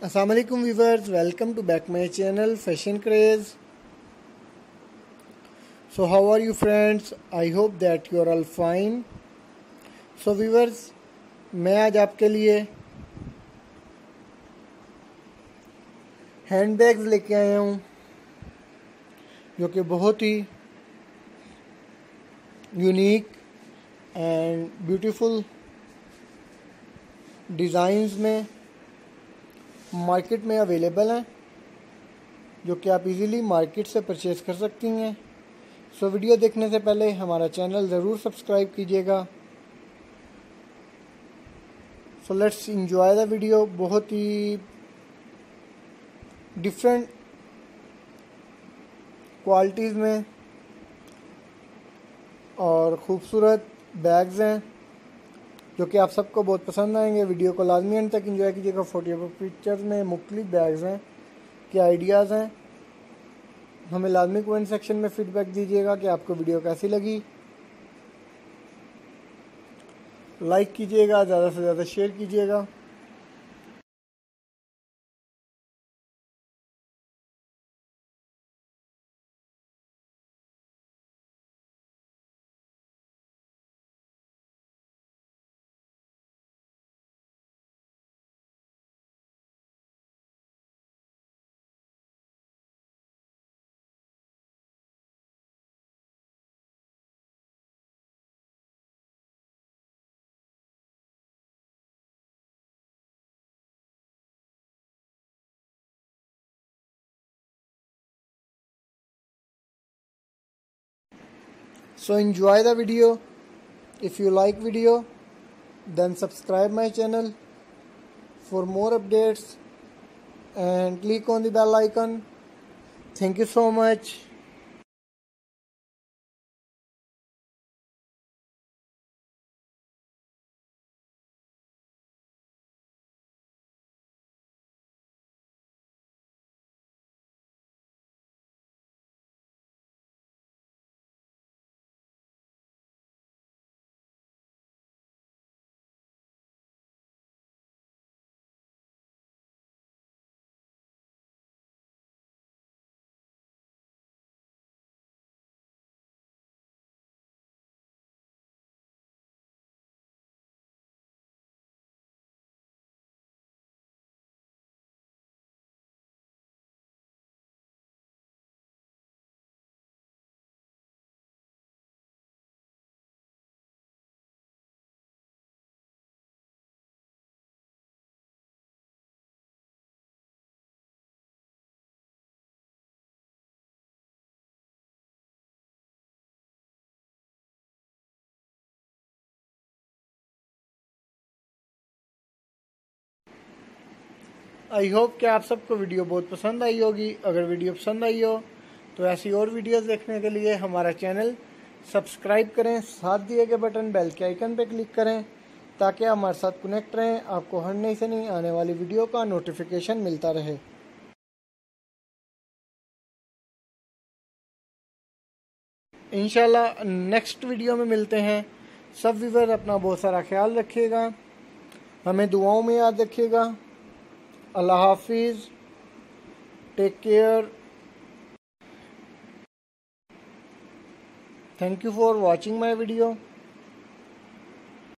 Assalamualaikum viewers, welcome to back my channel Fashion Craze. So how are you friends? I hope that you are all fine. So viewers, मैं आज आपके लिए hand bags लेके आया हूँ जो कि बहुत ही यूनिक एंड ब्यूटीफुल डिज़ाइंस में मार्केट में अवेलेबल हैं, जो कि आप इजीली मार्केट से परचेज़ कर सकती हैं। सो वीडियो देखने से पहले हमारा चैनल ज़रूर सब्सक्राइब कीजिएगा। So let's enjoy the video. बहुत ही डिफरेंट क्वालिटीज़ में और ख़ूबसूरत बैग्स हैं जो कि आप सबको बहुत पसंद आएंगे। वीडियो को लाजमी एंड तक एंजॉय कीजिएगा। फोटो पिक्चर्स में मुख्तलिफ बैग्स हैं कि आइडियाज़ हैं। हमें लाजमी कमेंट सेक्शन में फीडबैक दीजिएगा कि आपको वीडियो कैसी लगी। लाइक कीजिएगा, ज़्यादा से ज़्यादा शेयर कीजिएगा। So enjoy the video. If you like video, then subscribe my channel for more updates and click on the bell icon. Thank you so much. I hope कि आप सबको वीडियो बहुत पसंद आई होगी। अगर वीडियो पसंद आई हो तो ऐसी और वीडियोस देखने के लिए हमारा चैनल सब्सक्राइब करें, साथ दिए गए बटन बेल के आइकन पर क्लिक करें ताकि आप हमारे साथ कनेक्ट रहें, आपको हर नई से नई आने वाली वीडियो का नोटिफिकेशन मिलता रहे। इंशाल्लाह नेक्स्ट वीडियो में मिलते हैं। सब व्यूअर अपना बहुत सारा ख्याल रखिएगा, हमें दुआओं में याद रखिएगा। अल्लाह हाफिज़, take care. Thank you for watching my video.